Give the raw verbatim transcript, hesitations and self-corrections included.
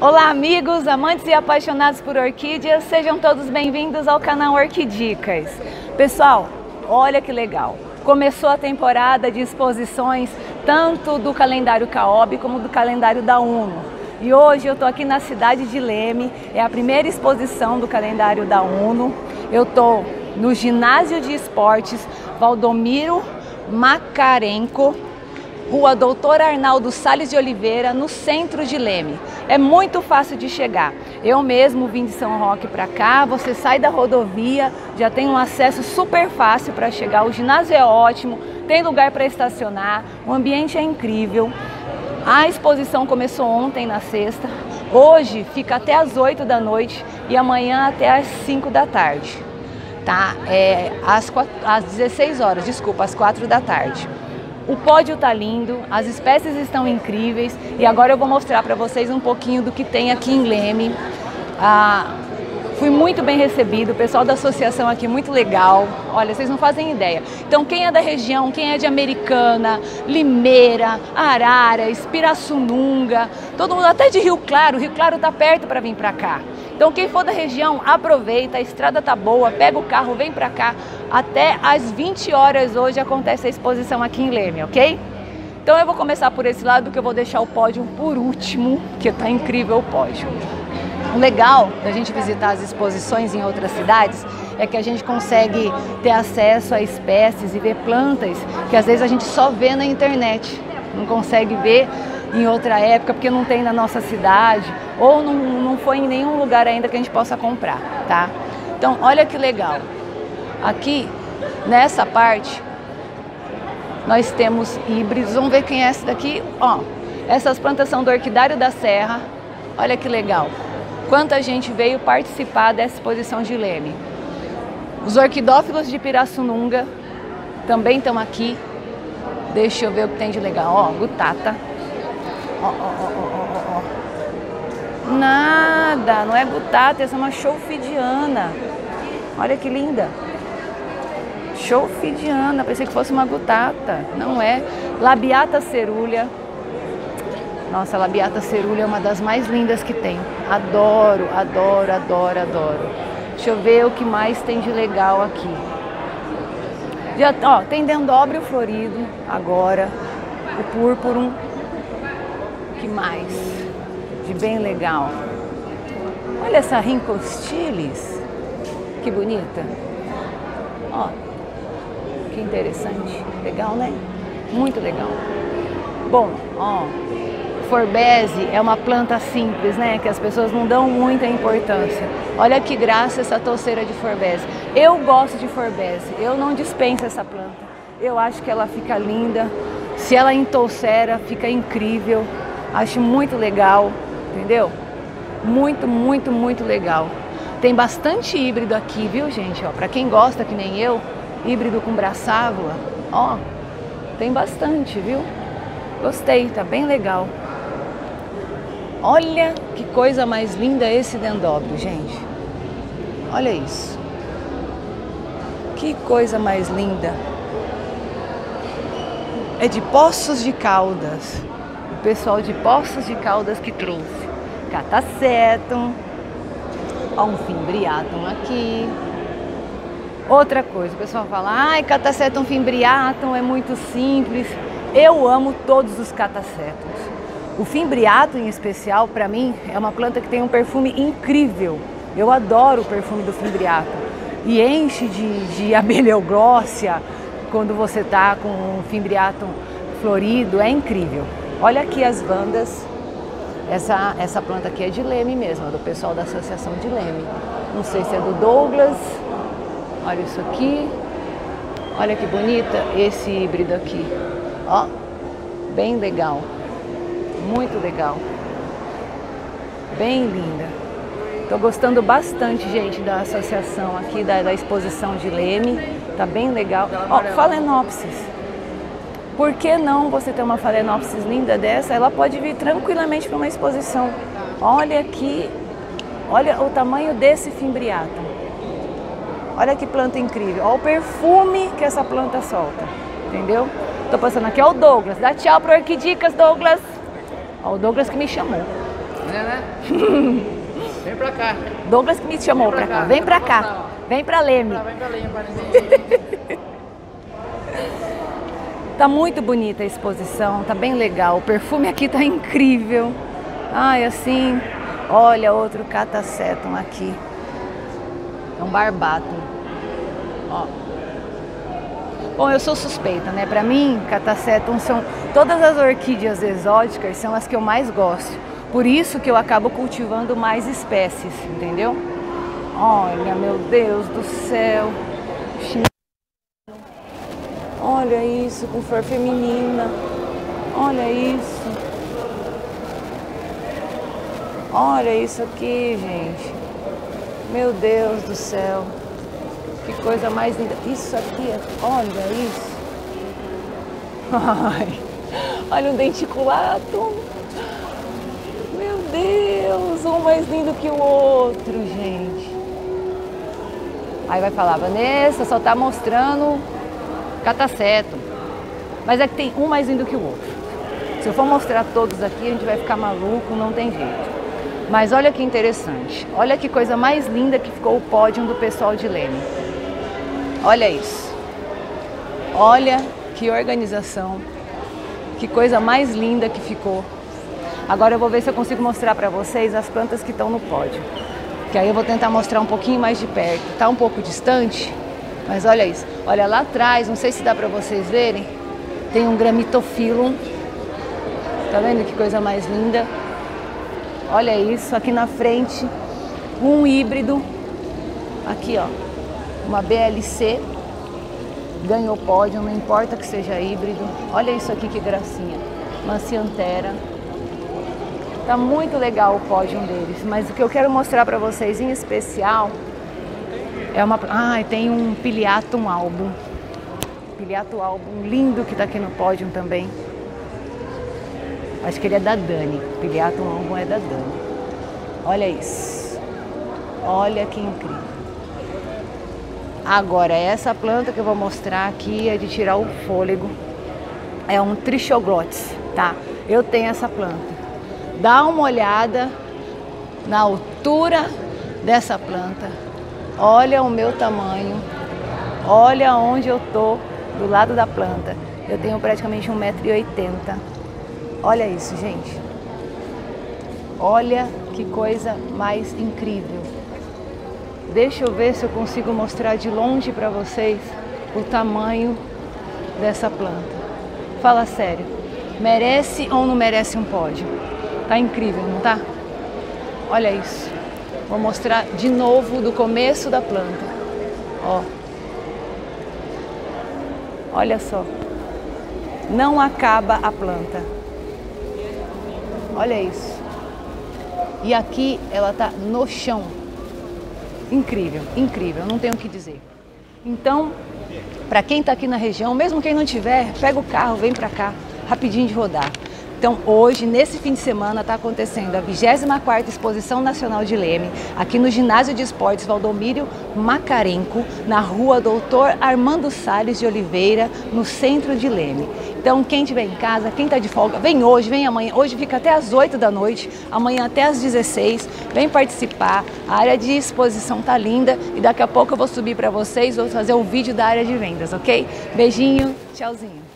Olá amigos, amantes e apaixonados por orquídeas, sejam todos bem-vindos ao canal Orquidicas. Pessoal, olha que legal, começou a temporada de exposições tanto do calendário Caob como do calendário da UNO. E hoje eu estou aqui na cidade de Leme, é a primeira exposição do calendário da UNO. Eu estou no ginásio de esportes Valdomiro Makarenko, Rua Doutor Arnaldo Salles de Oliveira, no centro de Leme. É muito fácil de chegar. Eu mesmo vim de São Roque para cá, você sai da rodovia, já tem um acesso super fácil para chegar. O ginásio é ótimo, tem lugar para estacionar, o ambiente é incrível. A exposição começou ontem, na sexta. Hoje fica até às oito da noite e amanhã até às cinco da tarde. Tá? É, às, às dezesseis horas, desculpa, às quatro da tarde. O pódio tá lindo, as espécies estão incríveis e agora eu vou mostrar para vocês um pouquinho do que tem aqui em Leme. Ah, fui muito bem recebido, o pessoal da associação aqui muito legal, olha, vocês não fazem ideia. Então quem é da região, quem é de Americana, Limeira, Araras, Pirassununga, todo mundo, até de Rio Claro, Rio Claro tá perto para vir para cá. Então quem for da região, aproveita, a estrada tá boa, pega o carro, vem pra cá. Até às vinte horas hoje acontece a exposição aqui em Leme, ok? Então eu vou começar por esse lado, que eu vou deixar o pódio por último, que tá incrível o pódio. O legal da gente visitar as exposições em outras cidades é que a gente consegue ter acesso a espécies e ver plantas que às vezes a gente só vê na internet, não consegue ver em outra época, porque não tem na nossa cidade, ou não, não foi em nenhum lugar ainda que a gente possa comprar, tá? Então, olha que legal. Aqui, nessa parte, nós temos híbridos. Vamos ver quem é essa daqui. Ó, essas plantas são do Orquidário da Serra. Olha que legal. Quanta gente veio participar dessa exposição de Leme. Os orquidófilos de Pirassununga também estão aqui. Deixa eu ver o que tem de legal. Ó, gutata. Ó, ó, ó, ó, ó. Nada, não é gutata, essa é uma choufiddiana. Olha que linda. Choufiddiana, pensei que fosse uma gutata. Não é. Labiata cerulea. Nossa, a labiata cerulea é uma das mais lindas que tem. Adoro, adoro, adoro, adoro. Deixa eu ver o que mais tem de legal aqui. Já, ó, tem dendróbio florido agora. O púrpurum. Que mais de bem legal? Olha essa Rhincostilis, que bonita. Ó, que interessante, legal, né? Muito legal. Bom, ó, Forbese é uma planta simples, né? Que as pessoas não dão muita importância. Olha que graça essa touceira de Forbese. Eu gosto de Forbese, eu não dispenso essa planta. Eu acho que ela fica linda. Se ela entoucera, fica incrível. Acho muito legal, entendeu? Muito, muito, muito legal. Tem bastante híbrido aqui, viu, gente? Ó, para quem gosta, que nem eu, híbrido com braçávula, ó, tem bastante, viu? Gostei, tá bem legal. Olha que coisa mais linda esse dendróbio, gente. Olha isso. Que coisa mais linda. É de Poços de Caldas. O pessoal de Poços de Caldas que trouxe. Catasetum. Ó, um fimbriatum aqui. Outra coisa, o pessoal fala, ai, Catasetum fimbriatum é muito simples. Eu amo todos os catasetums. O fimbriatum em especial, para mim, é uma planta que tem um perfume incrível. Eu adoro o perfume do fimbriatum. E enche de, de abelheuglossa quando você tá com um fimbriatum florido, é incrível. Olha aqui as vandas, essa, essa planta aqui é de Leme mesmo, é do pessoal da associação de Leme. Não sei se é do Douglas, olha isso aqui, olha que bonita esse híbrido aqui. Ó, bem legal, muito legal, bem linda. Tô gostando bastante, gente, da associação aqui, da, da exposição de Leme, tá bem legal. Ó, Phalaenopsis. Por que não você ter uma Phalaenopsis linda dessa? Ela pode vir tranquilamente para uma exposição. Olha aqui, olha o tamanho desse fimbriatum. Olha que planta incrível. Olha o perfume que essa planta solta, entendeu? Tô passando aqui, ó, o Douglas. Dá tchau para Orquidicas, Douglas. Ó, o Douglas que me chamou. Né, né? Vem pra cá. Douglas que me chamou pra cá. Vem pra cá. Vem pra Leme. Vem pra Leme. Tá muito bonita a exposição, tá bem legal. O perfume aqui tá incrível. Ai, assim, olha outro Catasetum aqui. É um barbato. Ó. Bom, eu sou suspeita, né? Pra mim, Catasetum são... Todas as orquídeas exóticas são as que eu mais gosto. Por isso que eu acabo cultivando mais espécies, entendeu? Olha, meu Deus do céu. Olha isso, com flor feminina. Olha isso. Olha isso aqui, gente. Meu Deus do céu. Que coisa mais linda. Isso aqui, olha isso. Ai, olha o denticulatum. Meu Deus, um mais lindo que o outro, gente. Aí vai falar, Vanessa, só tá mostrando Catasetum. Mas é que tem um mais lindo que o outro. Se eu for mostrar todos aqui, a gente vai ficar maluco, não tem jeito. Mas olha que interessante. Olha que coisa mais linda que ficou o pódio do pessoal de Leme. Olha isso. Olha que organização. Que coisa mais linda que ficou. Agora eu vou ver se eu consigo mostrar para vocês as plantas que estão no pódio. Que aí eu vou tentar mostrar um pouquinho mais de perto. Tá um pouco distante, mas olha isso. Olha lá atrás, não sei se dá para vocês verem, tem um Gramitophyllum. Tá vendo que coisa mais linda? Olha isso, aqui na frente, um híbrido. Aqui, ó, uma B L C. Ganhou pódio, não importa que seja híbrido. Olha isso aqui, que gracinha. Mancianthera. Tá muito legal o pódio deles, mas o que eu quero mostrar para vocês em especial é uma... Ah, tem um Pileatum album. Pileatum album lindo que tá aqui no pódio também. Acho que ele é da Dani. Pileatum album é da Dani. Olha isso. Olha que incrível. Agora, essa planta que eu vou mostrar aqui é de tirar o fôlego. É um Trichoglotis, tá? Eu tenho essa planta. Dá uma olhada na altura dessa planta. Olha o meu tamanho. Olha onde eu tô do lado da planta. Eu tenho praticamente um metro e oitenta. Olha isso, gente. Olha que coisa mais incrível. Deixa eu ver se eu consigo mostrar de longe para vocês o tamanho dessa planta. Fala sério. Merece ou não merece um pódio? Tá incrível, não tá? Olha isso. Vou mostrar de novo do começo da planta. Ó. Olha só. Não acaba a planta. Olha isso. E aqui ela tá no chão. Incrível, incrível, não tenho o que dizer. Então, para quem tá aqui na região, mesmo quem não tiver, pega o carro, vem para cá, rapidinho de rodar. Então hoje, nesse fim de semana, está acontecendo a vigésima quarta Exposição Nacional de Leme, aqui no Ginásio de Esportes Valdomiro Macarenco, na rua Doutor Armando Salles de Oliveira, no centro de Leme. Então quem estiver em casa, quem está de folga, vem hoje, vem amanhã. Hoje fica até às oito da noite, amanhã até às dezesseis. Vem participar, a área de exposição tá linda e daqui a pouco eu vou subir para vocês, vou fazer um vídeo da área de vendas, ok? Beijinho, tchauzinho.